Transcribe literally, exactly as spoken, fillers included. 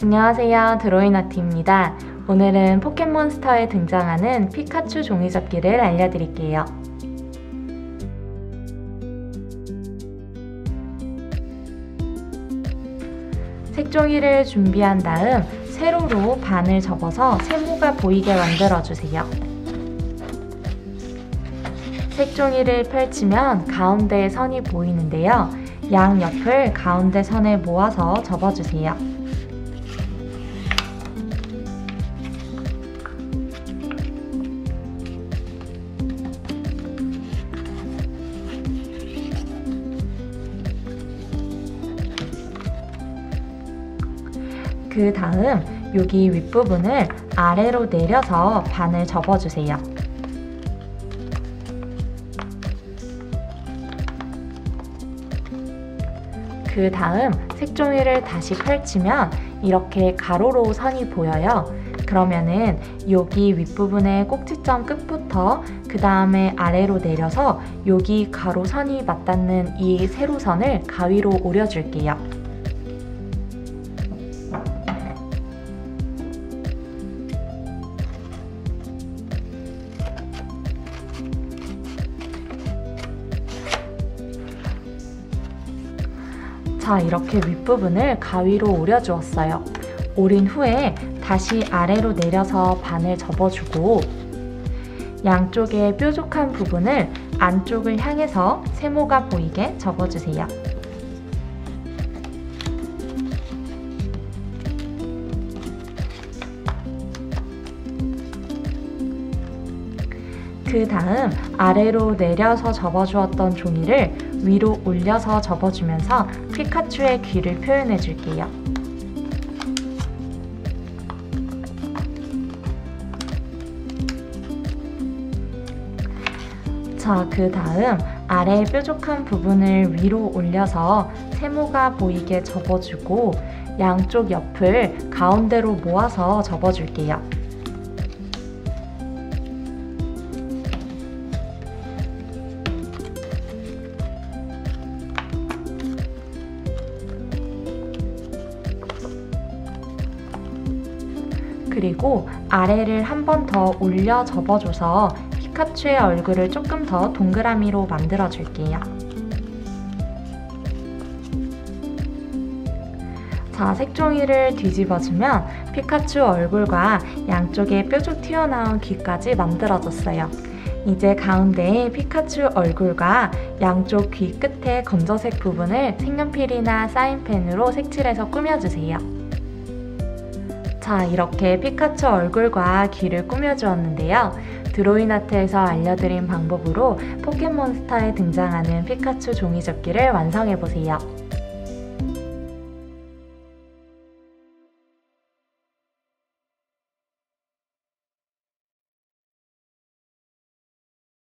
안녕하세요, 드로잉아트입니다. 오늘은 포켓몬스터에 등장하는 피카츄 종이접기를 알려드릴게요. 색종이를 준비한 다음 세로로 반을 접어서 세모가 보이게 만들어주세요. 색종이를 펼치면 가운데에 선이 보이는데요. 양옆을 가운데 선에 모아서 접어주세요. 그 다음 여기 윗부분을 아래로 내려서 반을 접어주세요. 그 다음 색종이를 다시 펼치면 이렇게 가로로 선이 보여요. 그러면은 여기 윗부분의 꼭지점 끝부터 그 다음에 아래로 내려서 여기 가로선이 맞닿는 이 세로선을 가위로 오려줄게요. 자, 이렇게 윗부분을 가위로 오려주었어요. 오린 후에 다시 아래로 내려서 반을 접어주고 양쪽의 뾰족한 부분을 안쪽을 향해서 세모가 보이게 접어주세요. 그 다음 아래로 내려서 접어주었던 종이를 위로 올려서 접어주면서 피카츄의 귀를 표현해 줄게요. 자, 그 다음 아래 뾰족한 부분을 위로 올려서 세모가 보이게 접어주고 양쪽 옆을 가운데로 모아서 접어줄게요. 그리고 아래를 한 번 더 올려 접어줘서 피카츄의 얼굴을 조금 더 동그라미로 만들어 줄게요. 자, 색종이를 뒤집어주면 피카츄 얼굴과 양쪽에 뾰족 튀어나온 귀까지 만들어졌어요. 이제 가운데에 피카츄 얼굴과 양쪽 귀 끝에 검정색 부분을 색연필이나 사인펜으로 색칠해서 꾸며주세요. 자, 이렇게 피카츄 얼굴과 귀를 꾸며주었는데요. 드로잉아트에서 알려드린 방법으로 포켓몬스터에 등장하는 피카츄 종이접기를 완성해보세요.